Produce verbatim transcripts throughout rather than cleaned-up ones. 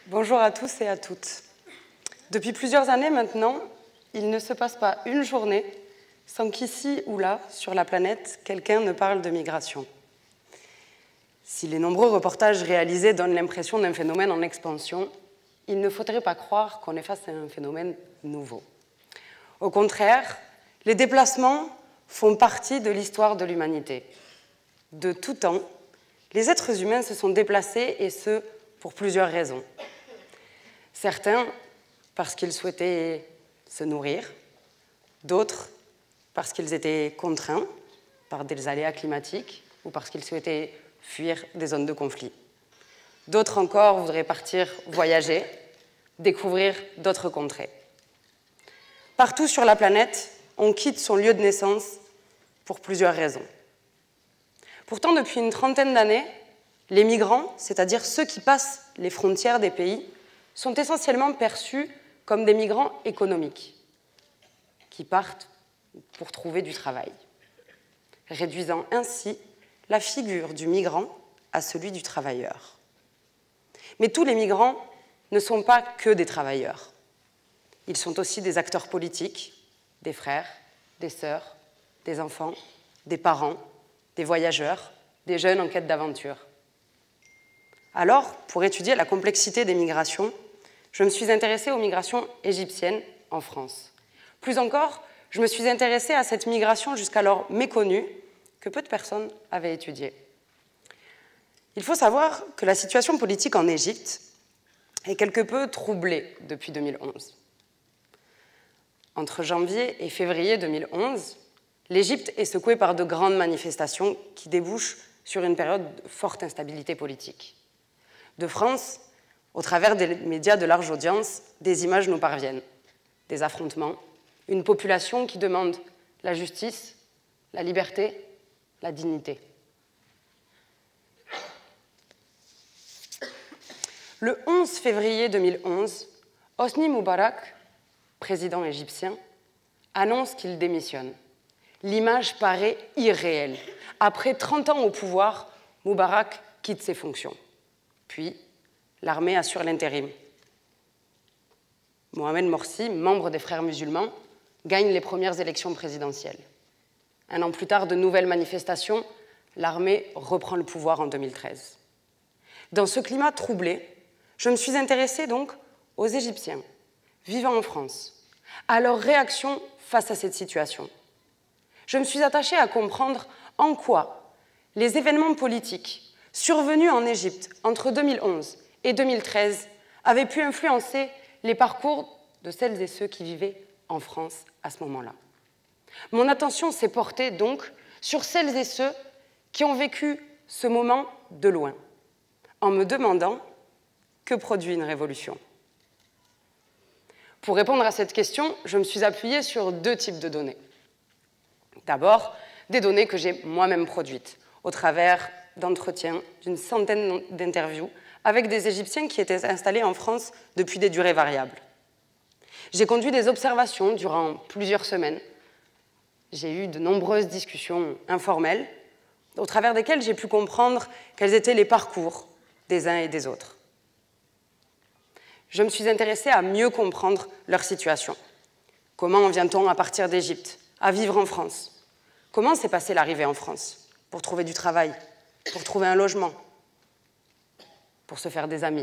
Bonjour à tous et à toutes. Depuis plusieurs années maintenant, il ne se passe pas une journée sans qu'ici ou là, sur la planète, quelqu'un ne parle de migration. Si les nombreux reportages réalisés donnent l'impression d'un phénomène en expansion, il ne faudrait pas croire qu'on est face à un phénomène nouveau. Au contraire, les déplacements font partie de l'histoire de l'humanité. De tout temps, les êtres humains se sont déplacés, et ce, pour plusieurs raisons. Certains parce qu'ils souhaitaient se nourrir, d'autres parce qu'ils étaient contraints par des aléas climatiques ou parce qu'ils souhaitaient fuir des zones de conflit. D'autres encore voudraient partir voyager, découvrir d'autres contrées. Partout sur la planète, on quitte son lieu de naissance pour plusieurs raisons. Pourtant, depuis une trentaine d'années, les migrants, c'est-à-dire ceux qui passent les frontières des pays, sont essentiellement perçus comme des migrants économiques, qui partent pour trouver du travail, réduisant ainsi la figure du migrant à celui du travailleur. Mais tous les migrants ne sont pas que des travailleurs. Ils sont aussi des acteurs politiques, des frères, des sœurs, des enfants, des parents, des voyageurs, des jeunes en quête d'aventure. Alors, pour étudier la complexité des migrations, je me suis intéressée aux migrations égyptiennes en France. Plus encore, je me suis intéressée à cette migration jusqu'alors méconnue que peu de personnes avaient étudiée. Il faut savoir que la situation politique en Égypte est quelque peu troublée depuis deux mille onze. Entre janvier et février deux mille onze, l'Égypte est secouée par de grandes manifestations qui débouchent sur une période de forte instabilité politique. De France, au travers des médias de large audience, des images nous parviennent. Des affrontements, une population qui demande la justice, la liberté, la dignité. Le onze février deux mille onze, Hosni Moubarak, président égyptien, annonce qu'il démissionne. L'image paraît irréelle. Après trente ans au pouvoir, Moubarak quitte ses fonctions. Puis, l'armée assure l'intérim. Mohamed Morsi, membre des Frères musulmans, gagne les premières élections présidentielles. Un an plus tard, de nouvelles manifestations, l'armée reprend le pouvoir en deux mille treize. Dans ce climat troublé, je me suis intéressée donc aux Égyptiens vivant en France, à leur réaction face à cette situation. Je me suis attachée à comprendre en quoi les événements politiques survenus en Égypte entre deux mille onze et deux mille treize avaient pu influencer les parcours de celles et ceux qui vivaient en France à ce moment-là. Mon attention s'est portée donc sur celles et ceux qui ont vécu ce moment de loin, en me demandant que produit une révolution. Pour répondre à cette question, je me suis appuyée sur deux types de données. D'abord, des données que j'ai moi-même produites, au travers d'entretiens, d'une centaine d'interviews avec des Égyptiens qui étaient installés en France depuis des durées variables. J'ai conduit des observations durant plusieurs semaines. J'ai eu de nombreuses discussions informelles, au travers desquelles j'ai pu comprendre quels étaient les parcours des uns et des autres. Je me suis intéressée à mieux comprendre leur situation. Comment en vient-on à partir d'Égypte, à vivre en France? Comment s'est passée l'arrivée en France? Pour trouver du travail, pour trouver un logement, pour se faire des amis.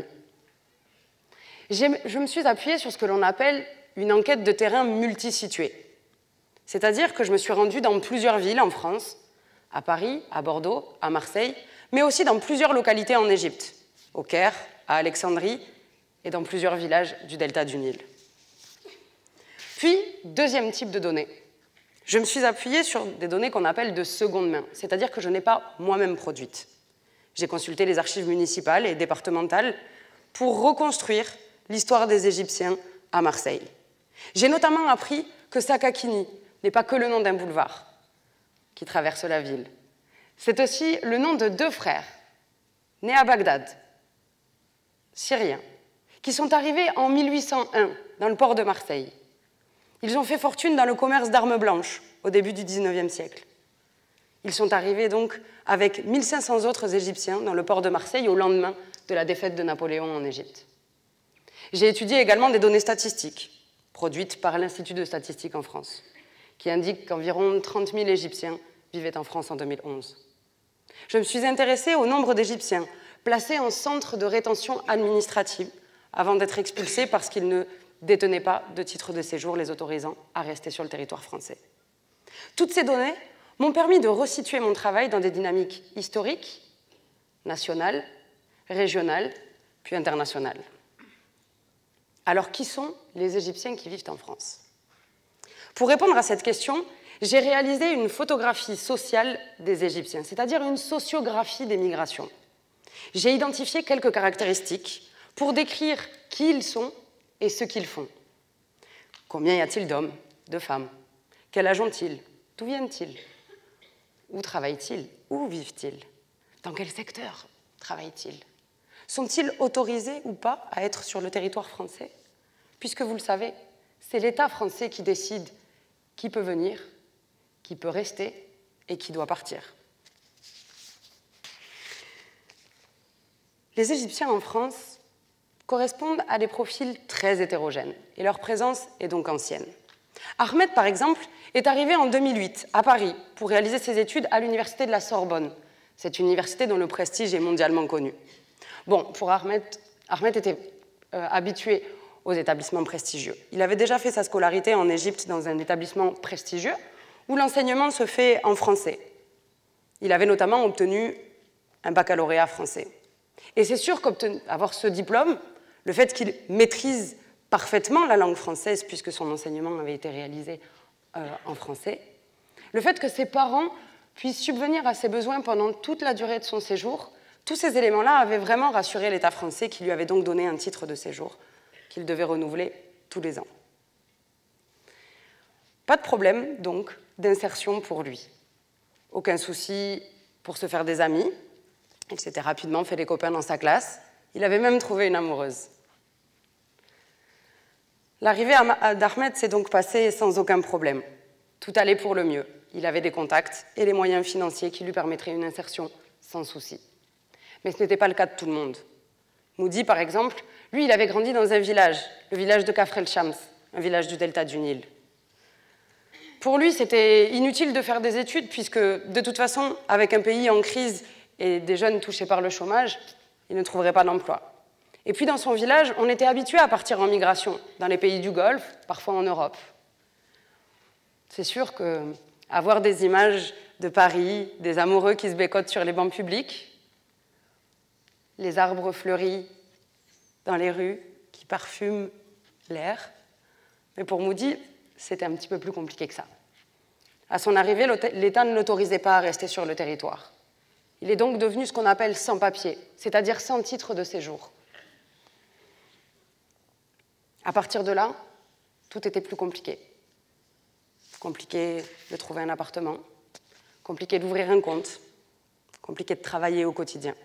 Je me suis appuyée sur ce que l'on appelle une enquête de terrain multisituée. C'est-à-dire que je me suis rendue dans plusieurs villes en France, à Paris, à Bordeaux, à Marseille, mais aussi dans plusieurs localités en Égypte, au Caire, à Alexandrie et dans plusieurs villages du delta du Nil. Puis, deuxième type de données. Je me suis appuyée sur des données qu'on appelle de seconde main, c'est-à-dire que je n'ai pas moi-même produites. J'ai consulté les archives municipales et départementales pour reconstruire l'histoire des Égyptiens à Marseille. J'ai notamment appris que Sakakini n'est pas que le nom d'un boulevard qui traverse la ville. C'est aussi le nom de deux frères, nés à Bagdad, syriens, qui sont arrivés en mille huit cent un dans le port de Marseille. Ils ont fait fortune dans le commerce d'armes blanches au début du dix-neuvième siècle. Ils sont arrivés donc avec mille cinq cents autres Égyptiens dans le port de Marseille au lendemain de la défaite de Napoléon en Égypte. J'ai étudié également des données statistiques, produites par l'Institut de statistique en France, qui indiquent qu'environ trente mille Égyptiens vivaient en France en deux mille onze. Je me suis intéressée au nombre d'Égyptiens placés en centre de rétention administrative avant d'être expulsés parce qu'ils ne détenaient pas de titre de séjour les autorisant à rester sur le territoire français. Toutes ces données m'ont permis de resituer mon travail dans des dynamiques historiques, nationales, régionales, puis internationales. Alors, qui sont les Égyptiens qui vivent en France? Pour répondre à cette question, j'ai réalisé une photographie sociale des Égyptiens, c'est-à-dire une sociographie des migrations. J'ai identifié quelques caractéristiques pour décrire qui ils sont et ce qu'ils font. Combien y a-t-il d'hommes, de femmes? Quel âge ont-ils? D'où viennent-ils? Où travaillent-ils? Où vivent-ils? Dans quel secteur travaillent-ils? Sont-ils autorisés ou pas à être sur le territoire français? Puisque vous le savez, c'est l'État français qui décide qui peut venir, qui peut rester et qui doit partir. Les Égyptiens en France correspondent à des profils très hétérogènes et leur présence est donc ancienne. Ahmed, par exemple, est arrivé en deux mille huit à Paris pour réaliser ses études à l'université de la Sorbonne, cette université dont le prestige est mondialement connu. Bon, pour Ahmed, Ahmed était euh, habitué aux établissements prestigieux. Il avait déjà fait sa scolarité en Égypte dans un établissement prestigieux où l'enseignement se fait en français. Il avait notamment obtenu un baccalauréat français. Et c'est sûr qu'avoir ce diplôme, le fait qu'il maîtrise parfaitement la langue française, puisque son enseignement avait été réalisé euh, en français, le fait que ses parents puissent subvenir à ses besoins pendant toute la durée de son séjour, tous ces éléments-là avaient vraiment rassuré l'État français qui lui avait donc donné un titre de séjour qu'il devait renouveler tous les ans. Pas de problème, donc, d'insertion pour lui. Aucun souci pour se faire des amis. Il s'était rapidement fait des copains dans sa classe. Il avait même trouvé une amoureuse. L'arrivée d'Ahmed s'est donc passée sans aucun problème. Tout allait pour le mieux. Il avait des contacts et les moyens financiers qui lui permettraient une insertion sans souci. Mais ce n'était pas le cas de tout le monde. Moudi, par exemple, lui, il avait grandi dans un village, le village de Kafr el-Shams, un village du delta du Nil. Pour lui, c'était inutile de faire des études, puisque, de toute façon, avec un pays en crise et des jeunes touchés par le chômage, il ne trouverait pas d'emploi. Et puis, dans son village, on était habitué à partir en migration, dans les pays du Golfe, parfois en Europe. C'est sûr qu'avoir des images de Paris, des amoureux qui se bécotent sur les bancs publics, les arbres fleuris dans les rues qui parfument l'air. Mais pour Moudi, c'était un petit peu plus compliqué que ça. À son arrivée, l'État ne l'autorisait pas à rester sur le territoire. Il est donc devenu ce qu'on appelle sans-papier, c'est-à-dire sans titre de séjour. À partir de là, tout était plus compliqué. Compliqué de trouver un appartement, compliqué d'ouvrir un compte, compliqué de travailler au quotidien.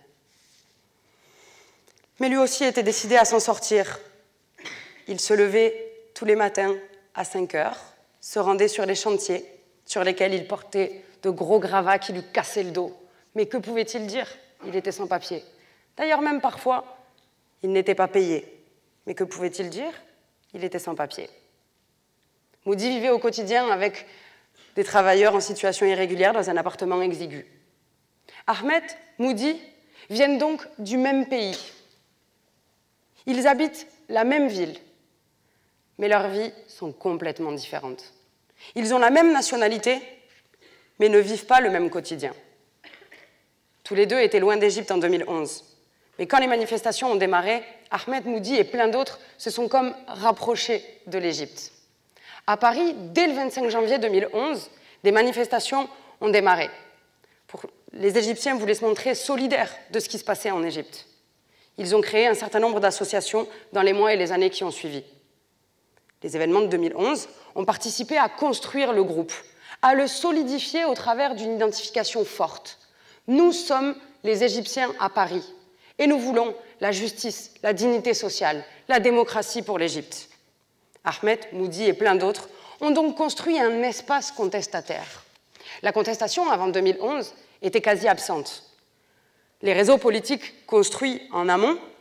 Mais lui aussi était décidé à s'en sortir. Il se levait tous les matins à cinq heures, se rendait sur les chantiers sur lesquels il portait de gros gravats qui lui cassaient le dos. Mais que pouvait-il dire? Il était sans papier. D'ailleurs, même parfois, il n'était pas payé. Mais que pouvait-il dire? Il était sans papier. Moudi vivait au quotidien avec des travailleurs en situation irrégulière dans un appartement exigu. Ahmed, Moudi viennent donc du même pays. Ils habitent la même ville, mais leurs vies sont complètement différentes. Ils ont la même nationalité, mais ne vivent pas le même quotidien. Tous les deux étaient loin d'Égypte en deux mille onze. Mais quand les manifestations ont démarré, Ahmed, Moudi et plein d'autres se sont comme rapprochés de l'Égypte. À Paris, dès le vingt-cinq janvier deux mille onze, des manifestations ont démarré. Pour... Les Égyptiens voulaient se montrer solidaires de ce qui se passait en Égypte. Ils ont créé un certain nombre d'associations dans les mois et les années qui ont suivi. Les événements de deux mille onze ont participé à construire le groupe, à le solidifier au travers d'une identification forte. Nous sommes les Égyptiens à Paris et nous voulons la justice, la dignité sociale, la démocratie pour l'Égypte. Ahmed, Moudi et plein d'autres ont donc construit un espace contestataire. La contestation, avant deux mille onze, était quasi absente. Les réseaux politiques construits en amont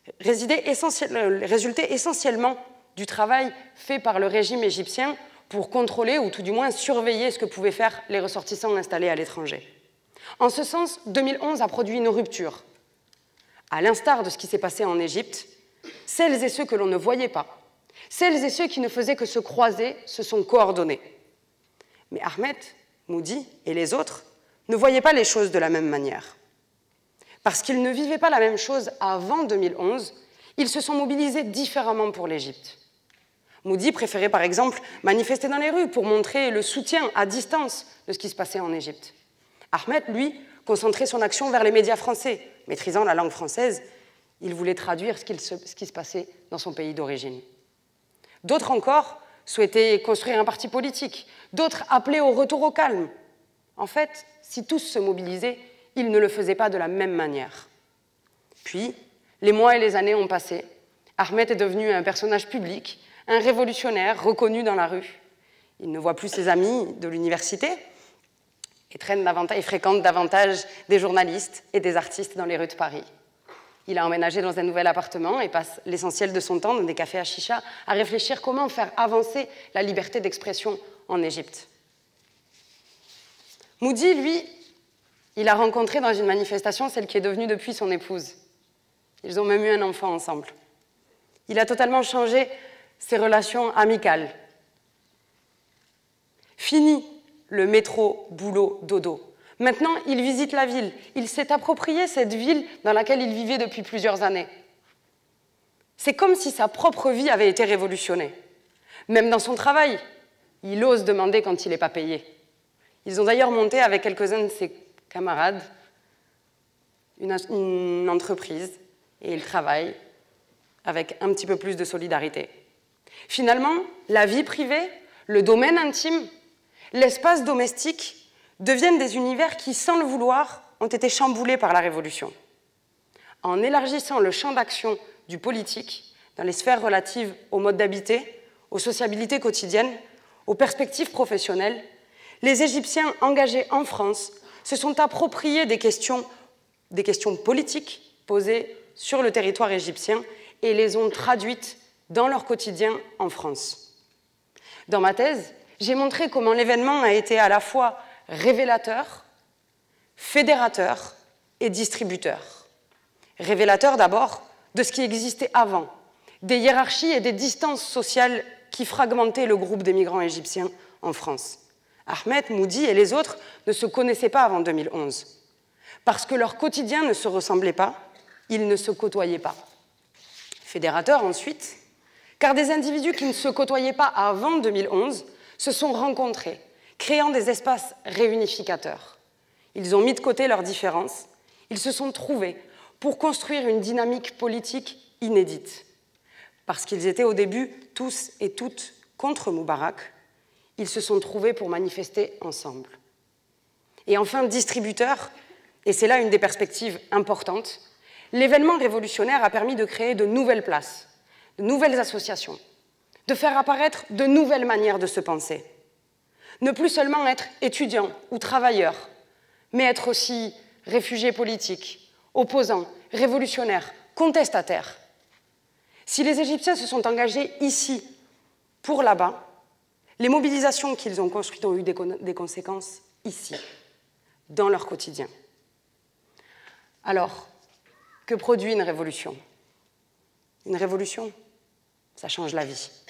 résidait essentiel, résultait essentiellement du travail fait par le régime égyptien pour contrôler ou tout du moins surveiller ce que pouvaient faire les ressortissants installés à l'étranger. En ce sens, deux mille onze a produit une rupture. À l'instar de ce qui s'est passé en Égypte, celles et ceux que l'on ne voyait pas, celles et ceux qui ne faisaient que se croiser, se sont coordonnés. Mais Ahmed, Moudi et les autres ne voyaient pas les choses de la même manière. Parce qu'ils ne vivaient pas la même chose avant deux mille onze, ils se sont mobilisés différemment pour l'Égypte. Moudi préférait par exemple manifester dans les rues pour montrer le soutien à distance de ce qui se passait en Égypte. Ahmed, lui, concentrait son action vers les médias français. Maîtrisant la langue française, il voulait traduire ce, qu'il se, ce qui se passait dans son pays d'origine. D'autres encore souhaitaient construire un parti politique, d'autres appelaient au retour au calme. En fait, si tous se mobilisaient, ils ne le faisaient pas de la même manière. Puis, les mois et les années ont passé. Ahmed est devenu un personnage public, un révolutionnaire reconnu dans la rue. Il ne voit plus ses amis de l'université et, traîne davantage, et fréquente davantage des journalistes et des artistes dans les rues de Paris. Il a emménagé dans un nouvel appartement et passe l'essentiel de son temps dans des cafés à chicha à réfléchir comment faire avancer la liberté d'expression en Égypte. Moudi, lui, il a rencontré dans une manifestation celle qui est devenue depuis son épouse. Ils ont même eu un enfant ensemble. Il a totalement changé ses relations amicales. Fini le métro, boulot, dodo. Maintenant, il visite la ville. Il s'est approprié cette ville dans laquelle il vivait depuis plusieurs années. C'est comme si sa propre vie avait été révolutionnée. Même dans son travail, il ose demander quand il n'est pas payé. Ils ont d'ailleurs monté avec quelques-uns de ses camarades une, une entreprise et ils travaillent avec un petit peu plus de solidarité. Finalement, la vie privée, le domaine intime, l'espace domestique deviennent des univers qui, sans le vouloir, ont été chamboulés par la Révolution. En élargissant le champ d'action du politique dans les sphères relatives au mode d'habiter, aux sociabilités quotidiennes, aux perspectives professionnelles, les Égyptiens engagés en France se sont appropriés des questions, des questions politiques posées sur le territoire égyptien et les ont traduites dans leur quotidien en France. Dans ma thèse, j'ai montré comment l'événement a été à la fois révélateur, fédérateur et distributeur. Révélateur d'abord de ce qui existait avant, des hiérarchies et des distances sociales qui fragmentaient le groupe des migrants égyptiens en France. Ahmed, Moudi et les autres ne se connaissaient pas avant deux mille onze. Parce que leur quotidien ne se ressemblait pas, ils ne se côtoyaient pas. Fédérateur ensuite, car des individus qui ne se côtoyaient pas avant deux mille onze se sont rencontrés, créant des espaces réunificateurs. Ils ont mis de côté leurs différences, ils se sont trouvés pour construire une dynamique politique inédite. Parce qu'ils étaient au début tous et toutes contre Moubarak, ils se sont trouvés pour manifester ensemble. Et enfin, distributeur, et c'est là une des perspectives importantes, l'événement révolutionnaire a permis de créer de nouvelles places, de nouvelles associations, de faire apparaître de nouvelles manières de se penser. Ne plus seulement être étudiant ou travailleur, mais être aussi réfugié politique, opposant, révolutionnaire, contestataire. Si les Égyptiens se sont engagés ici pour là-bas, les mobilisations qu'ils ont construites ont eu des, des conséquences ici, dans leur quotidien. Alors, que produit une révolution? Une révolution, ça change la vie.